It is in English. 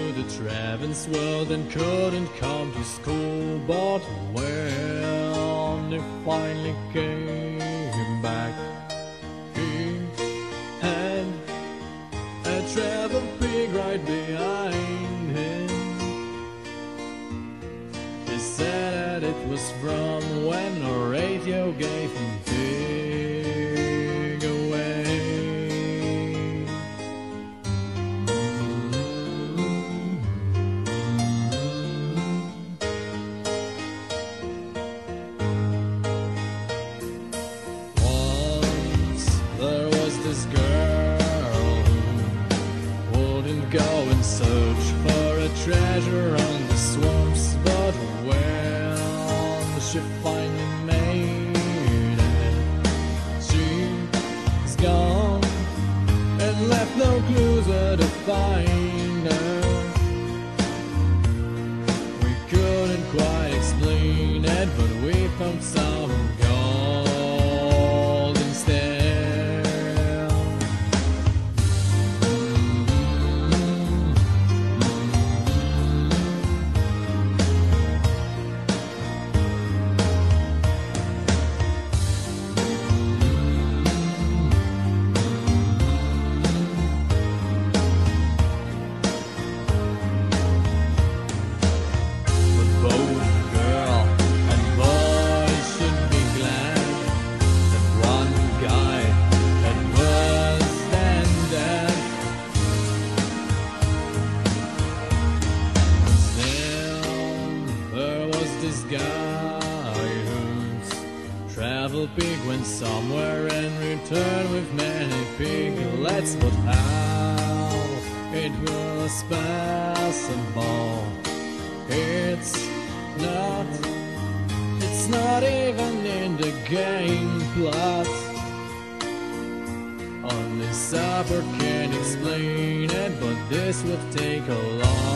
the Travis world and couldn't come to school. But when he finally came back, he had a travel pig right behind him. He said that it was from when the radio gave him pig away. There was this girl who wouldn't go and search for a treasure on the swamps, but when she finally made it, she's gone and left no clues where to find her. We couldn't quite explain it, but we found some gold instead. This guy who's traveled big, went somewhere and returned with many piglets. But how it was possible? It's not even in the game plot. Only Supper can explain it, but this would take a long